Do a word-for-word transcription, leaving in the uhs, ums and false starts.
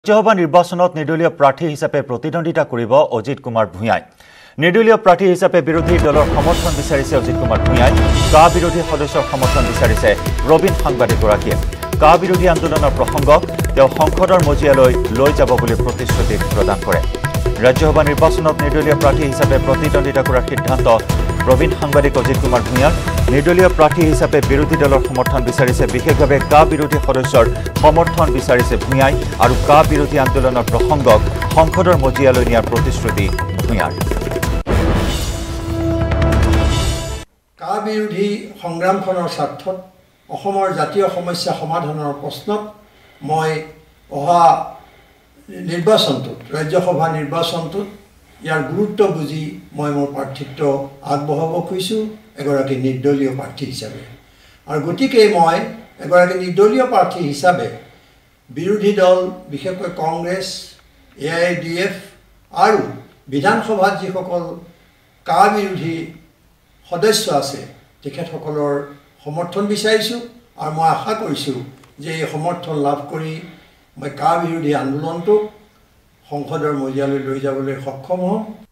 ৰাজ্যসভা নিৰ্বাচনত নিৰ্দলীয় প্ৰাৰ্থী হিচাপে প্ৰতিদ্বন্দ্বিতা কৰিব অজিত কুমাৰ ভূঞাই। নিৰ্দলীয় প্ৰাৰ্থী হিচাপে বিৰোধী দলৰ সমৰ্থন বিচাৰিছে অজিত কুমাৰ ভূঞাই। কা বিৰোধী সদস্যৰ সমৰ্থন বিচাৰিছে ৰবীন সাংবাদিকগৰাকীয়ে। কা বিৰোধী আন্দোলনৰ প্ৰসংগক তেওঁ সংসদৰ মজিয়ালৈ লৈ যাব বুলি প্ৰতিশ্ৰুতি প্ৰদান কৰে। ৰাজ্যসভা নিৰ্বাচনত নিৰ্দলীয় প্ৰাৰ্থী হিচাপে প্ৰতিদ্বন্দ্বিতা কৰাৰ সিদ্ধান্ত ৰবীন সাংবাদিক অজিত কুমাৰ ভূঞাৰ। নিৰ্দলীয় প্ৰাৰ্থী হিচাপে বিৰোধী দলৰ সমৰ্থন বিচাৰিছে, বিশেষভাৱে কা বিৰোধী সদস্যৰ সমৰ্থন বিচাৰিছে ভূঞাই আৰু কা বিৰোধী আন্দোলনৰ প্ৰসংগক সংসদৰ মজিয়ালৈ নিয়াৰ প্ৰতিশ্ৰুতি ভূঞাৰ। কা বিৰোধী সংগ্ৰামখনৰ স্বাৰ্থত অসমৰ জাতীয় সমস্যা সমাধানৰ প্ৰশ্নত মই অহা নিৰ্বাচনটোত ৰাজ্যসভা নিৰ্বাচনটোত ইয়াৰ গুৰুত্ব বুজি মই মোৰ প্ৰাৰ্থিত্ব আগবঢ়াব খুজিছোঁ এগৰাকী নিৰ্দলীয় প্ৰাৰ্থী হিচাপে। আৰু গতিকে মই এগৰাকী নিৰ্দলীয় প্ৰাৰ্থী হিচাপে বিৰোধী দল বিশেষকৈ Congress, A I D F আৰু বিধানসভাত যিসকল কা বিৰোধী সদস্য আছে তেখেতসকলৰ সমৰ্থন বিচাৰিছোঁ আৰু মই আশা কৰিছোঁ যে এই সমৰ্থন লাভ কৰি মই কা বিৰোধী আন্দোলনটোক সংসদৰ মজিয়ালৈ লৈ যাবলৈ সক্ষম হ'ম।